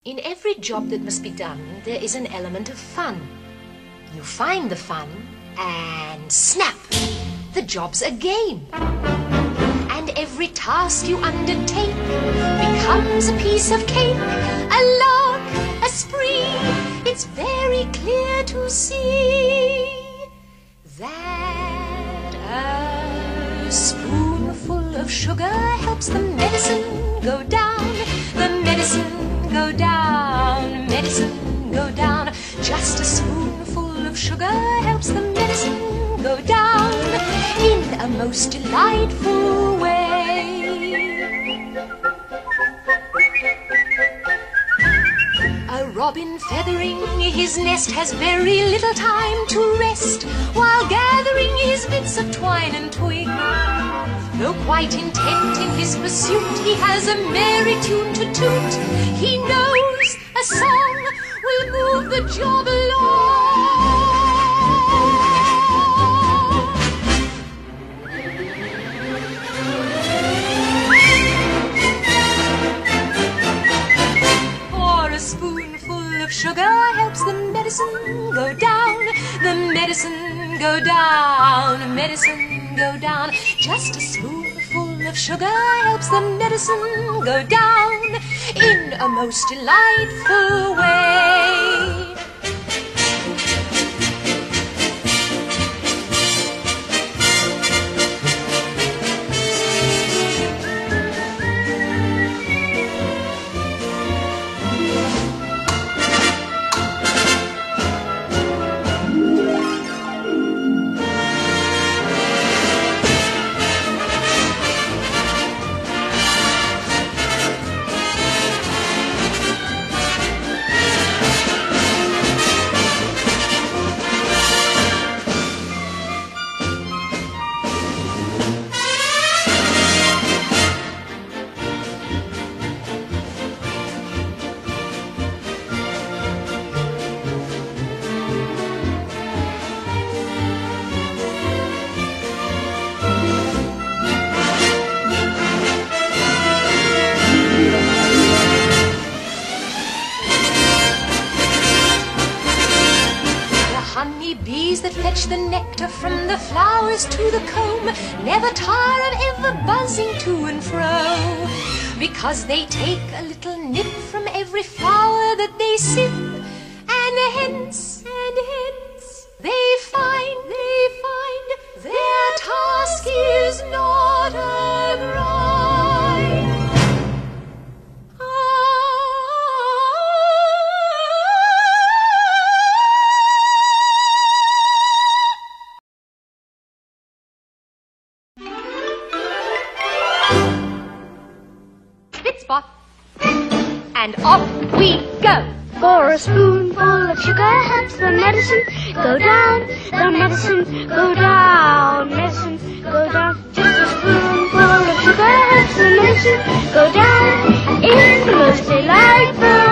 In every job that must be done, there is an element of fun. You find the fun, and snap! The job's a game. And every task you undertake becomes a piece of cake, a lark, a spree. It's very clear to see that a spoonful of sugar helps the medicine go down, the medicine go down, medicine go down. Just a spoonful of sugar helps the medicine go down in a most delightful way. A robin feathering his nest has very little time to rest while gathering his bits of twine and twig. Though quite intent in his pursuit, he has a merry tune to toot. He knows a song will move the job along. For a spoonful of sugar helps the medicine go down, the medicine go down, medicine go down. Just a spoonful of sugar helps the medicine go down in a most delightful way. Bees that fetch the nectar from the flowers to the comb never tire of ever buzzing to and fro, because they take a little nip from every flower that they sip, and hence they find their task is not a grind. Spot, and off we go. For a spoonful of sugar helps the medicine go down, the medicine go down, medicine go down. Just a spoonful of sugar helps the medicine go down in the most delightful